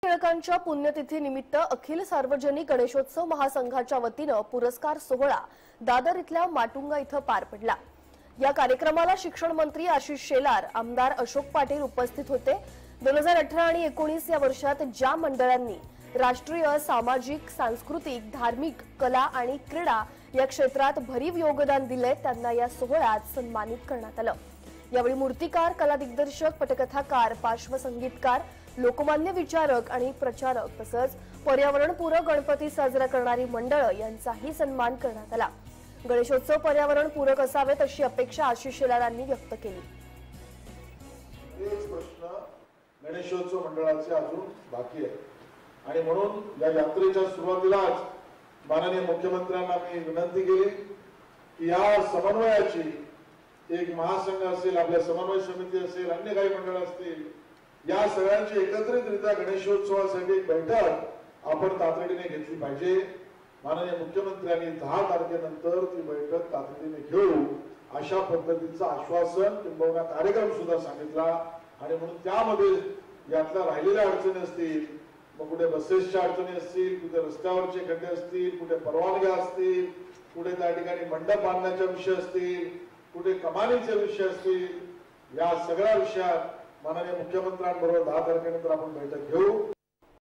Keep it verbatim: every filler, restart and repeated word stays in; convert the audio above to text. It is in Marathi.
टिळकांच्या पुण्यतिथी निमित्त अखिल सार्वजनिक गणेशोत्सव महासंघाच्या वतीने पुरस्कार सोहळा दादर इथल्या माटुंगा इथं पार पडला। या कार्यक्रमाला शिक्षण मंत्री आशिष शेलार, आमदार अशोक पाटील उपस्थित होते। दोन हजार अठरा आणि एकोणीस या वर्षात ज्या मंडळांनी राष्ट्रीय, सामाजिक, सांस्कृतिक, धार्मिक, कला आणि क्रीडा या क्षेत्रात भरीव योगदान दिले त्यांना या सोहळ्यात सन्मानित करण्यात आलं। यावेळी मूर्तिकार, कला दिग्दर्शक, पटकथाकार, पार्श्वसंगीतकार, लोकमान्य विचारक आणि प्रचारक तसंच पर्यावरणपूरक गणपती साजरा करणारी मंडळं यांचाही सन्मान करण्यात आला। गणेशोत्सव पर्यावरणपूरक असावेत अशी अपेक्षा आशिष शेलारांनी व्यक्त केली। प्रश्न गणेशोत्सव मंडळाचे अजून बाकी आहे आणि म्हणून या यात्रेच्या सुरुवातीलाच माननीय मुख्यमंत्र्यांना मी विनंती केली की या समन्वयाची एक महासंघ असेल, आपल्या समन्वय समिती असेल, अन्य काही मंडळ असतील, या सगळ्यांची एकत्रितरित्या गणेशोत्सवासाठी एक बैठक आपण तातडीने घेतली पाहिजे। माननीय मुख्यमंत्र्यांनी दहा तारखेनंतर ती बैठक तातडीने घेऊ अशा पद्धतीचं आश्वासन किंवा कार्यक्रम सुद्धा सांगितला आणि म्हणून त्यामध्ये यातल्या राहिलेल्या अडचणी असतील, मग कुठे बसेसच्या अडचणी असतील, कुठे रस्त्यावरचे खड्डे असतील, कुठे परवानग्या असतील, कुठे त्या ठिकाणी मंडप बांधण्याचे विषय असतील, कुठे कमानीचे विषय असतील, या सगळ्या विषयात माननीय मुख्यमंत्र्यांबरोबर दहा तारखेनंतर आपण बैठक घेऊ।